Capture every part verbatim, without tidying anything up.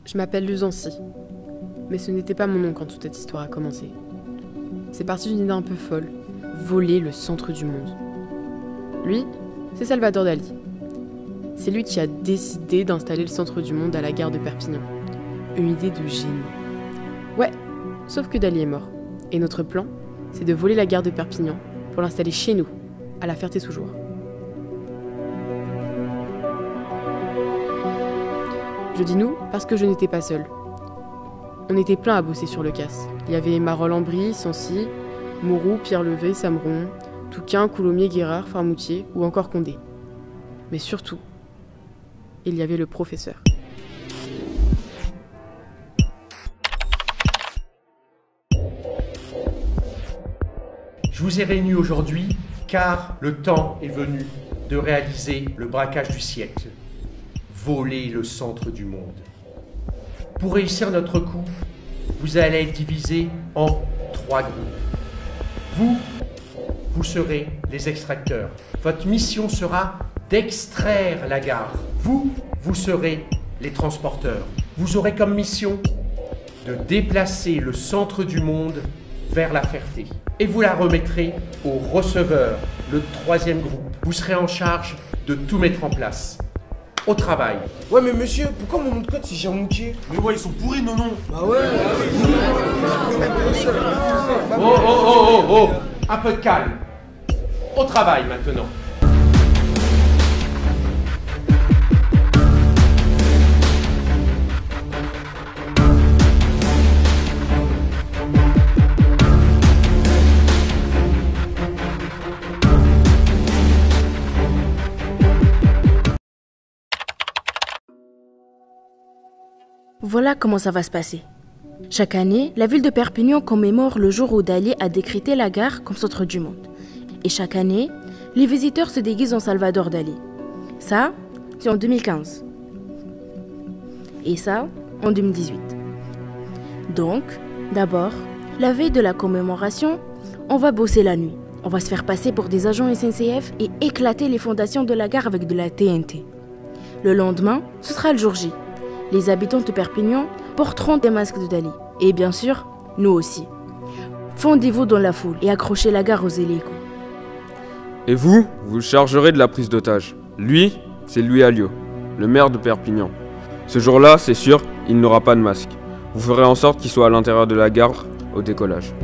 Je m'appelle Luzancy, mais ce n'était pas mon nom quand toute cette histoire a commencé. C'est parti d'une idée un peu folle, voler le centre du monde. Lui, c'est Salvador Dali. C'est lui qui a décidé d'installer le centre du monde à la gare de Perpignan. Une idée de génie. Ouais, sauf que Dali est mort. Et notre plan, c'est de voler la gare de Perpignan pour l'installer chez nous, à la Ferté-sous-Jouarre. Je dis nous parce que je n'étais pas seule. On était plein à bosser sur le casse. Il y avait Marol Ambry, Sancy, Mourou, Pierre Levé, Samron, Touquin, Coulommiers, Guérard, Farmoutier ou encore Condé. Mais surtout, il y avait le professeur. Je vous ai réunis aujourd'hui car le temps est venu de réaliser le braquage du siècle. Voler le centre du monde. Pour réussir notre coup, vous allez être divisés en trois groupes. Vous, vous serez les extracteurs. Votre mission sera d'extraire la gare. Vous, vous serez les transporteurs. Vous aurez comme mission de déplacer le centre du monde vers la Ferté. Et vous la remettrez au receveur, le troisième groupe. Vous serez en charge de tout mettre en place. Au travail. Ouais mais monsieur, pourquoi mon nom de code c'est Jean-Moutier? Mais ouais, ils sont pourris nos noms. Bah ouais. Oh oh oh oh oh, un peu de calme. Au travail maintenant. Voilà comment ça va se passer. Chaque année, la ville de Perpignan commémore le jour où Dali a décrété la gare comme centre du monde. Et chaque année, les visiteurs se déguisent en Salvador Dali. Ça, c'est en deux mille quinze. Et ça, en deux mille dix-huit. Donc, d'abord, la veille de la commémoration, on va bosser la nuit. On va se faire passer pour des agents S N C F et éclater les fondations de la gare avec de la T N T. Le lendemain, ce sera le jour J. Les habitants de Perpignan porteront des masques de Dali. Et bien sûr, nous aussi. Fondez-vous dans la foule et accrochez la gare aux hélicos. Et vous, vous le chargerez de la prise d'otage. Lui, c'est Louis Alliot, le maire de Perpignan. Ce jour-là, c'est sûr, il n'aura pas de masque. Vous ferez en sorte qu'il soit à l'intérieur de la gare au décollage.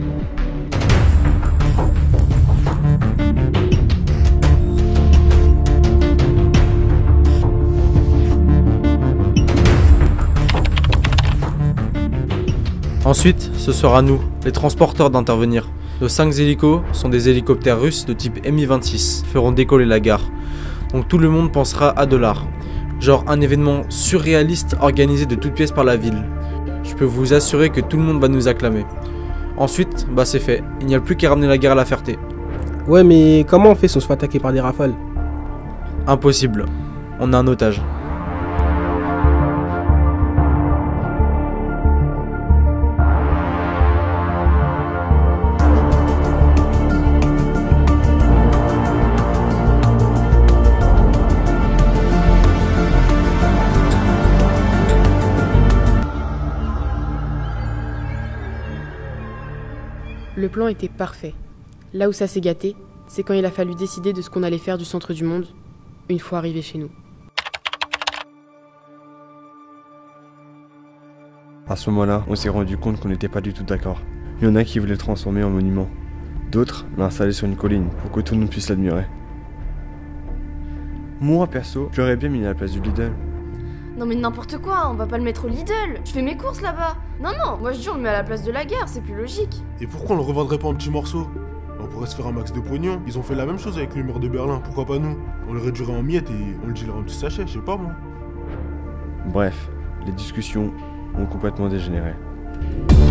Ensuite, ce sera nous, les transporteurs, d'intervenir. Nos cinq hélicos sont des hélicoptères russes de type M I vingt-six, feront décoller la gare. Donc tout le monde pensera à de l'art. Genre un événement surréaliste organisé de toutes pièces par la ville. Je peux vous assurer que tout le monde va nous acclamer. Ensuite, bah c'est fait, il n'y a plus qu'à ramener la gare à la Ferté. Ouais mais comment on fait si on se fait attaquer par des rafales? Impossible, on a un otage. Le plan était parfait. Là où ça s'est gâté, c'est quand il a fallu décider de ce qu'on allait faire du centre du monde, une fois arrivé chez nous. À ce moment-là, on s'est rendu compte qu'on n'était pas du tout d'accord. Il y en a qui voulaient le transformer en monument. D'autres l'installer sur une colline pour que tout le monde puisse l'admirer. Moi, perso, j'aurais bien mis à la place du Lidl. Non mais n'importe quoi, on va pas le mettre au Lidl. Je fais mes courses là-bas. Non non, moi je dis on le met à la place de la gare, c'est plus logique. Et pourquoi on le revendrait pas en petits morceaux? On pourrait se faire un max de pognon. Ils ont fait la même chose avec le mur de Berlin, pourquoi pas nous? On le réduirait en miettes et on le dirait en petits sachets, je sais pas moi. Bref, les discussions ont complètement dégénéré.